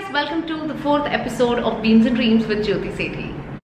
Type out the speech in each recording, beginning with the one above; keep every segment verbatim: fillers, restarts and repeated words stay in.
welcome to the fourth episode of Beans and Dreams with Jyoti Sethi.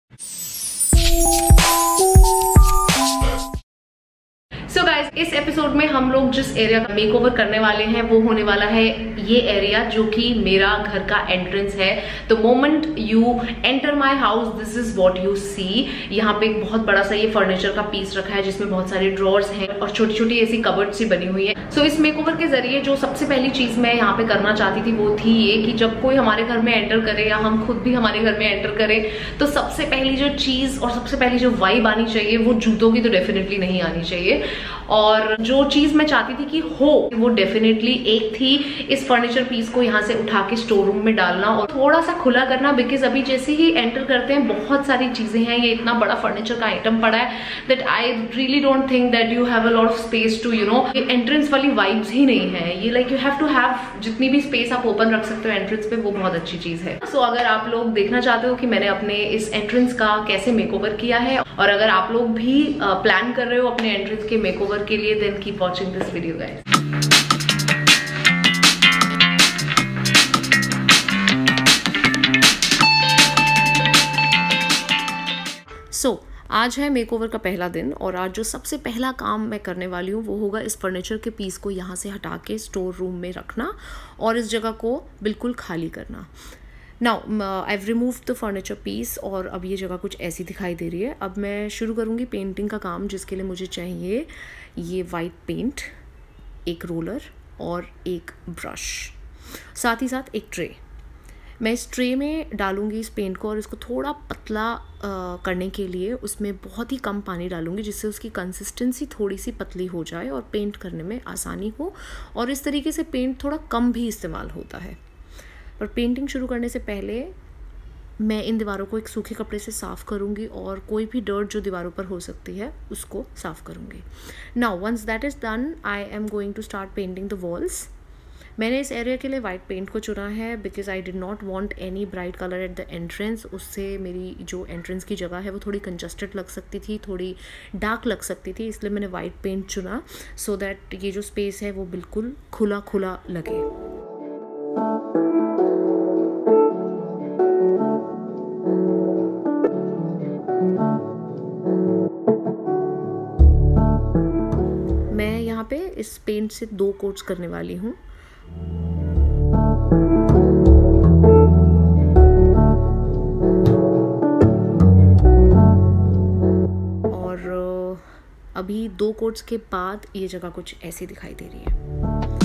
So guys, इस episode में हम लोग जिस एरिया का मेकओवर करने वाले हैं वो होने वाला है ये एरिया जो कि मेरा घर का एंट्रेंस है. The moment you enter my house this is what you see. यहाँ पे एक बहुत बड़ा सा ये फर्नीचर का पीस रखा है जिसमें बहुत सारे ड्रॉर्स हैं और छोटी छोटी ऐसी कबर्ड सी बनी हुई है. सो so, इस मेकओवर के जरिए जो सबसे पहली चीज मैं यहाँ पे करना चाहती थी वो थी ये कि जब कोई हमारे घर में एंटर करे या हम खुद भी हमारे घर में एंटर करें तो सबसे पहली जो चीज और सबसे पहली जो वाइब आनी चाहिए वो जूतों की तो डेफिनेटली नहीं आनी चाहिए. और जो चीज मैं चाहती थी कि हो वो डेफिनेटली एक थी इस फर्नीचर पीस को यहाँ से उठा के स्टोर रूम में डालना और थोड़ा सा खुला करना. बिकॉज अभी जैसे ही एंटर करते हैं बहुत सारी चीजें हैं, ये इतना बड़ा फर्नीचर का आइटम पड़ा है that I really don't think that you have a lot of space to you know. Entrance वाली वाइब्स ही नहीं है ये. Like you have to have जितनी भी स्पेस आप ओपन रख सकते हो एंट्रेंस पे वो बहुत अच्छी चीज है. सो so, अगर आप लोग देखना चाहते हो कि मैंने अपने इस एंट्रेंस का कैसे मेकओवर किया है और अगर आप लोग भी प्लान कर रहे हो अपने एंट्रेंस के मेकओवर के लिए then keep watching this video guys. So आज है मेकओवर का पहला दिन और आज जो सबसे पहला काम मैं करने वाली हूँ वो होगा इस फर्नीचर के पीस को यहाँ से हटा के स्टोर रूम में रखना और इस जगह को बिल्कुल खाली करना. Now I have removed the furniture piece और अब ये जगह कुछ ऐसी दिखाई दे रही है. अब मैं शुरू करूँगी पेंटिंग का काम जिसके लिए मुझे चाहिए ये वाइट पेंट, एक रोलर और एक ब्रश, साथ ही साथ एक ट्रे. मैं इस ट्रे में डालूंगी इस पेंट को और इसको थोड़ा पतला आ, करने के लिए उसमें बहुत ही कम पानी डालूंगी जिससे उसकी कंसिस्टेंसी थोड़ी सी पतली हो जाए और पेंट करने में आसानी हो. और इस तरीके से पेंट थोड़ा कम भी इस्तेमाल होता है. और पेंटिंग शुरू करने से पहले मैं इन दीवारों को एक सूखे कपड़े से साफ़ करूँगी और कोई भी डर्ट जो दीवारों पर हो सकती है उसको साफ़ करूँगी. Now once that is done I am going to start painting the walls. मैंने इस एरिया के लिए वाइट पेंट को चुना है because I did not want any bright colour at the entrance. उससे मेरी जो एंट्रेंस की जगह है वो थोड़ी कंजस्टेड लग सकती थी, थोड़ी डार्क लग सकती थी, इसलिए मैंने वाइट पेंट चुना सो so दैट ये जो स्पेस है वो बिल्कुल खुला खुला लगे. मैं यहाँ पे इस पेंट से दो कोट्स करने वाली हूँ. और अभी दो कोट्स के बाद ये जगह कुछ ऐसी दिखाई दे रही है.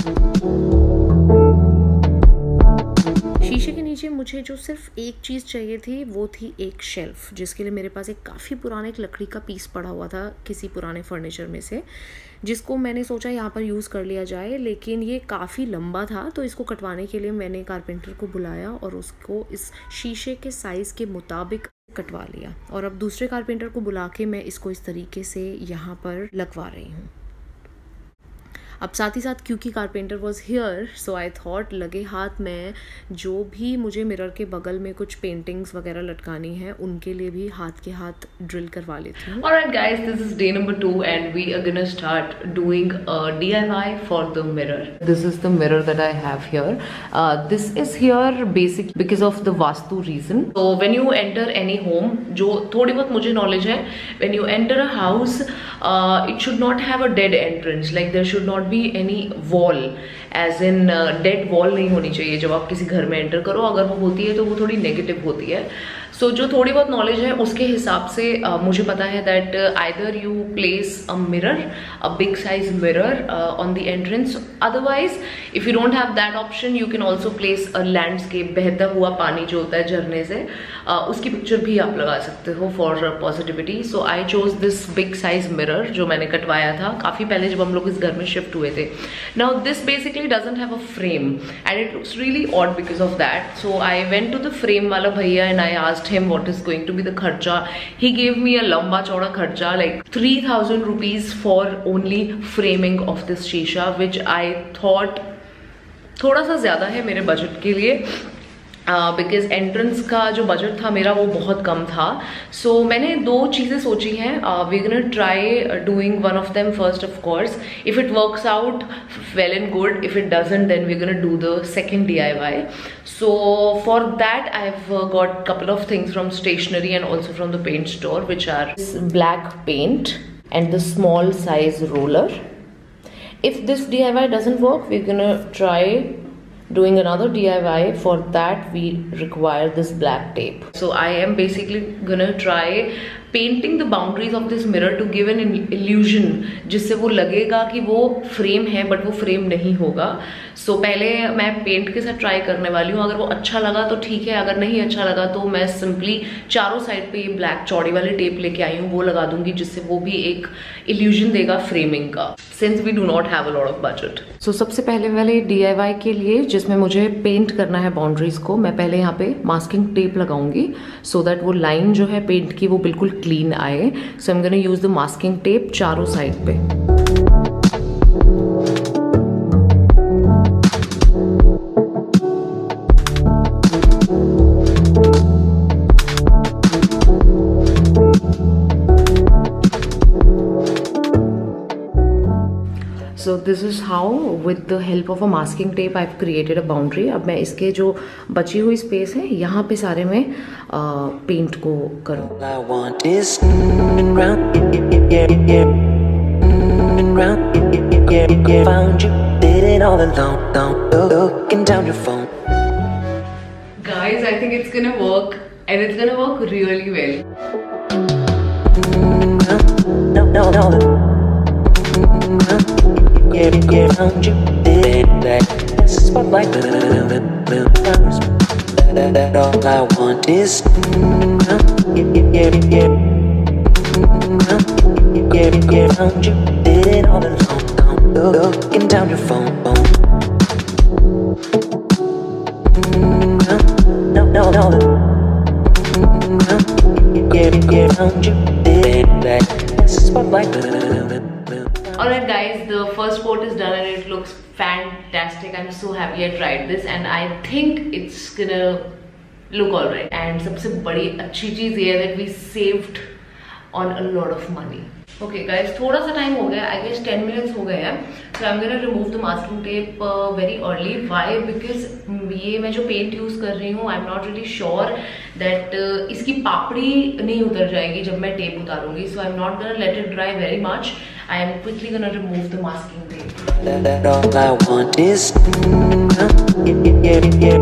शीशे के नीचे मुझे जो सिर्फ एक चीज़ चाहिए थी वो थी एक शेल्फ जिसके लिए मेरे पास एक काफ़ी पुराना एक लकड़ी का पीस पड़ा हुआ था किसी पुराने फर्नीचर में से जिसको मैंने सोचा यहाँ पर यूज़ कर लिया जाए. लेकिन ये काफ़ी लंबा था तो इसको कटवाने के लिए मैंने कारपेंटर को बुलाया और उसको इस शीशे के साइज़ के मुताबिक कटवा लिया. और अब दूसरे कारपेंटर को बुला के मैं इसको इस तरीके से यहाँ पर लगवा रही हूँ. अब साथ ही साथ क्योंकि carpenter was here so I thought लगे हाथ में जो भी मुझे मिरर के बगल में कुछ पेंटिंग्स वगैरह लटकानी है उनके लिए भी हाथ के हाथ ड्रिल करवा लेती हूँ. Alright guys, this is day number two and we are gonna start doing a D I Y for the mirror. This is the mirror that I have here. Uh, this is here basic because of the Vastu reason. So when you enter any home, जो थोड़ी बहुत मुझे knowledge है, when you enter a house, uh, it should not have a dead entrance. Like there should not be any wall as in dead uh, wall नहीं होनी चाहिए जब आप किसी घर में एंटर करो. अगर वो होती है तो वो थोड़ी नेगेटिव होती है. सो so, जो थोड़ी बहुत नॉलेज है उसके हिसाब से uh, मुझे पता है that either you place a mirror, a big size mirror on the entrance. Otherwise if you don't have that option you can also place a landscape, बहता हुआ पानी जो होता है झरने से uh, उसकी पिक्चर भी आप लगा सकते हो for positivity. So I chose this big size mirror जो मैंने कटवाया था काफ़ी पहले जब हम लोग इस घर में शिफ्ट हुए थे. Now this basically doesn't have a frame and it looks really odd because of that. So I went to the frame वाला भैया and I asked him what is going to be the kharcha. He gave me a lamba chauda kharcha like three thousand rupees for only framing of this shisha, which I thought थोड़ा सा ज्यादा है मेरे budget के लिए. Because entrance का जो budget था मेरा वो बहुत कम था. सो so, मैंने दो चीज़ें सोची हैं. We gonna try doing one of them first of course. If it works out well and good, if it doesn't then we gonna do the second D I Y. So for that I have uh, got couple of things from stationery and also from the paint store, which are this black paint and the small size roller. If this D I Y doesn't work, we're gonna try doing another D I Y. For that we require this black tape. So I am basically gonna try painting the boundaries of this mirror to give an illusion, जिससे वो लगेगा कि वो frame है but वो frame नहीं होगा. सो so, पहले मैं पेंट के साथ ट्राई करने वाली हूँ. अगर वो अच्छा लगा तो ठीक है, अगर नहीं अच्छा लगा तो मैं सिंपली चारों साइड पे ये ब्लैक चौड़ी वाली टेप लेके आई हूँ, वो लगा दूंगी, जिससे वो भी एक इल्यूजन देगा फ्रेमिंग का, since we do not have a lot of budget. So सबसे पहले वाले डी आई वाई के लिए, जिसमें मुझे पेंट करना है बाउंड्रीज को, मैं पहले यहाँ पे मास्किंग टेप लगाऊंगी सो दैट वो लाइन जो है पेंट की वो बिल्कुल क्लीन आए. So I am gonna use the masking tape चारों साइड पे. So this is how with the help of a masking tape I've created a boundary. अब मैं इसके जो बची हुई स्पेस है यहाँ पे सारे में पेंट को करूँ. Guys, I think it's gonna work and it's gonna work really well. No, no, no. Yeah, yeah, found you, that spotlight, that, that all I want is, yeah, yeah, yeah, yeah, yeah, found you, did it all alone, looking down your phone, no, no, no, yeah, yeah, found you, did that spotlight. Alright guys, the first coat is done and it looks fantastic. I'm so happy I tried this and I think it's gonna look alright. And सबसे बड़ी अच्छी चीज़ ये है that we saved on a lot of money. Okay guys, थोड़ा सा time हो गया, I guess ten minutes हो गए हैं. So I'm gonna remove the masking tape uh, very early. Why? Because ये मैं जो पेंट यूज़ कर रही हूँ, I'm not really sure that uh, इसकी पापड़ी नहीं उतर जाएगी जब मैं टेप उतारूंगी. So I'm not gonna let it dry very much. I am quickly gonna remove the masking tape. That all I want is, yeah, yeah, yeah,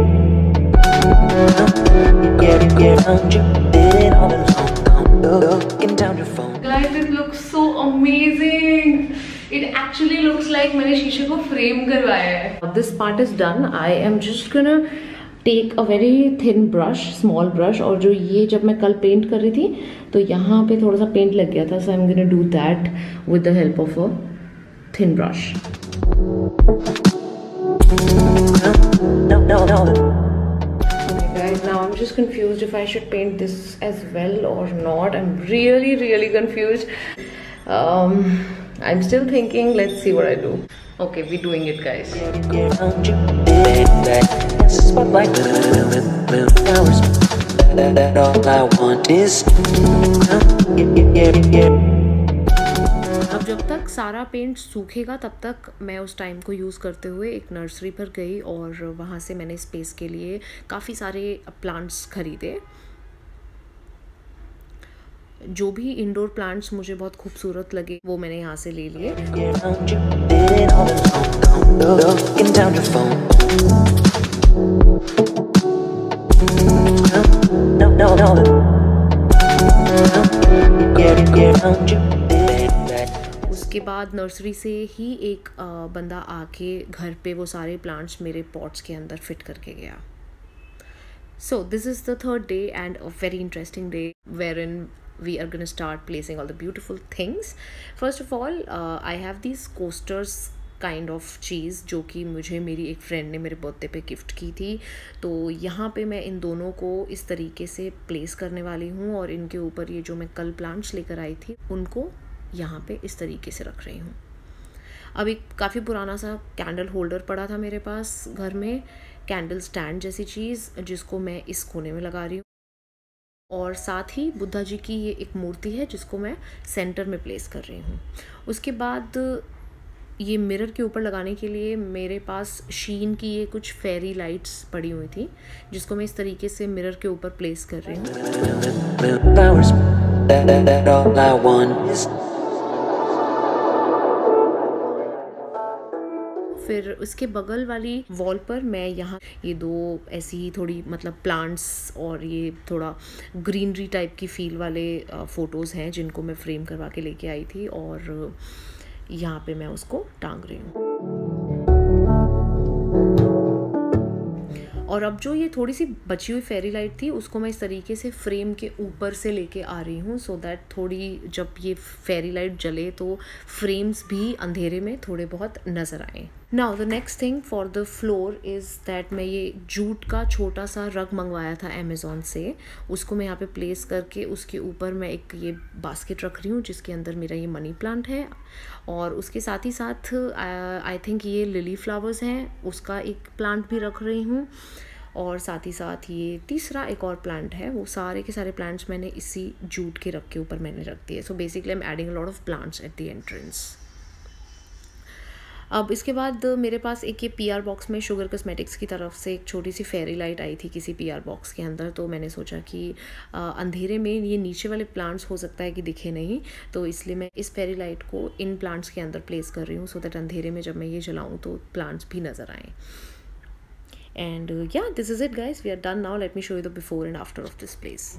yeah, yeah, all alone, looking down your phone. Guys, this looks so amazing. It actually looks like मैंने शीशे को frame करवाया है. This part is done. I am just gonna take a very thin brush, small brush. और जो ये जब मैं कल पेंट कर रही थी तो यहाँ पे थोड़ा सा पेंट लग गया था. So I'm gonna do that with the help of a thin brush. No, no, no. Okay guys, now I'm just confused if I should paint this as well or not. I'm really, really confused. Um, I'm still thinking. Let's see what I do. Okay, we're doing it, guys. अब जब तक सारा paint सूखेगा तब तक मैं उस time को use करते हुए एक नर्सरी पर गई और वहाँ से मैंने स्पेस के लिए काफ़ी सारे प्लांट्स खरीदे. जो भी इंडोर प्लांट्स मुझे बहुत खूबसूरत लगे वो मैंने यहाँ से ले लिए. उसके बाद नर्सरी से ही एक बंदा आके घर पे वो सारे प्लांट्स मेरे पॉट्स के अंदर फिट करके गया. So this is the third day and a very interesting day wherein we are going to start placing all the beautiful things. First of all, uh, I have these coasters kind of चीज़ जो कि मुझे मेरी एक friend ने मेरे birthday पे gift की थी. तो यहाँ पे मैं इन दोनों को इस तरीके से प्लेस करने वाली हूँ और इनके ऊपर ये जो मैं कल प्लांट्स लेकर आई थी उनको यहाँ पे इस तरीके से रख रही हूँ. अब एक काफ़ी पुराना सा कैंडल होल्डर पड़ा था मेरे पास घर में कैंडल स्टैंड जैसी चीज़ जिसको मैं इस कोने में लगा रही हूँ, और साथ ही बुद्धा जी की ये एक मूर्ति है जिसको मैं सेंटर में प्लेस कर रही हूँ। उसके बाद ये मिरर के ऊपर लगाने के लिए मेरे पास शीन की ये कुछ फेरी लाइट्स पड़ी हुई थी जिसको मैं इस तरीके से मिरर के ऊपर प्लेस कर रही हूँ। फिर उसके बगल वाली वॉल पर मैं यहाँ ये दो ऐसी ही थोड़ी मतलब प्लांट्स और ये थोड़ा ग्रीनरी टाइप की फील वाले फ़ोटोज़ हैं जिनको मैं फ्रेम करवा के लेके आई थी, और यहाँ पे मैं उसको टांग रही हूँ। और अब जो ये थोड़ी सी बची हुई फेरी लाइट थी उसको मैं इस तरीके से फ्रेम के ऊपर से लेके आ रही हूँ, सो दैट थोड़ी जब ये फेरी लाइट जले तो फ्रेम्स भी अंधेरे में थोड़े बहुत नज़र आए। Now the next thing for the floor is that मैं ये जूट का छोटा सा रग मंगवाया था अमेज़ॉन से, उसको मैं यहाँ पे प्लेस करके उसके ऊपर मैं एक ये बास्केट रख रही हूँ जिसके अंदर मेरा ये मनी प्लांट है, और उसके साथ ही साथ आई थिंक ये लिली फ्लावर्स हैं उसका एक प्लांट भी रख रही हूँ, और साथ ही साथ ये तीसरा एक और प्लांट है। वो सारे के सारे प्लांट्स मैंने इसी जूट के रग के ऊपर मैंने रख दिए। So basically I am adding a lot of plants at the entrance. अब इसके बाद मेरे पास एक ये पीआर बॉक्स में शुगर कॉस्मेटिक्स की तरफ से एक छोटी सी फेरी लाइट आई थी किसी पीआर बॉक्स के अंदर, तो मैंने सोचा कि आ, अंधेरे में ये नीचे वाले प्लांट्स हो सकता है कि दिखे नहीं, तो इसलिए मैं इस फेरी लाइट को इन प्लांट्स के अंदर प्लेस कर रही हूँ सो दैट अंधेरे में जब मैं ये जलाऊँ तो प्लांट्स भी नज़र आएँ। And uh, yeah, this is it guys, we are done now. Let me show you the before and after of this place.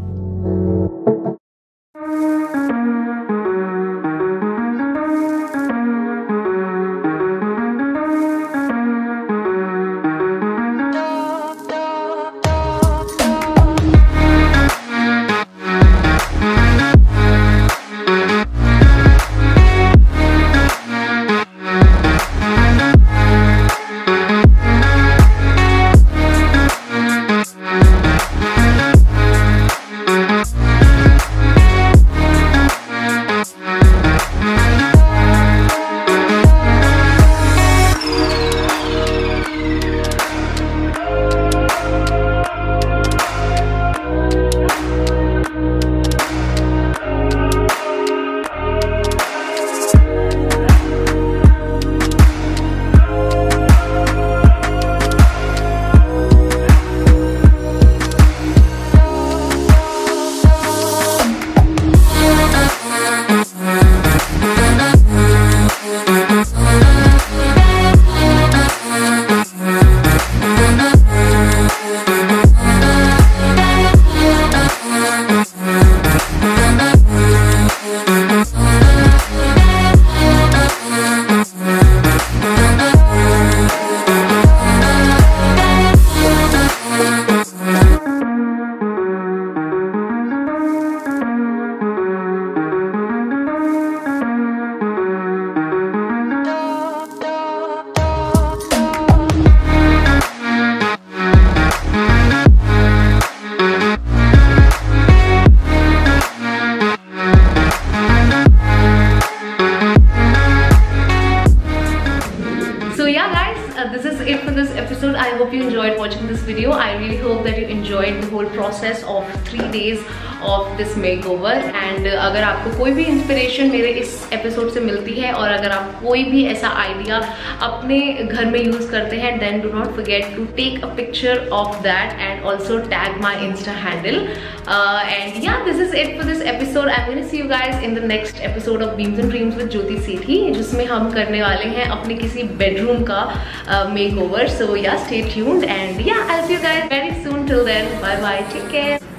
This is it for this episode. I hope you enjoyed watching this video. I really hope that you enjoyed the whole process of three days of this makeover. And uh, अगर आपको कोई भी inspiration मेरे इस episode से मिलती है और अगर आप कोई भी ऐसा आइडिया अपने घर में यूज करते हैं, then do not forget to take a picture of that and also tag my Insta handle. Uh, and yeah, this is it for this episode. I'm going to see you guys in the next episode of Beams and Dreams with Jyoti Sethi, जिसमें हम करने वाले हैं अपने किसी bedroom का makeover. So yeah, stay tuned and yeah, I'll see you guys very soon. Till then, bye bye, take care.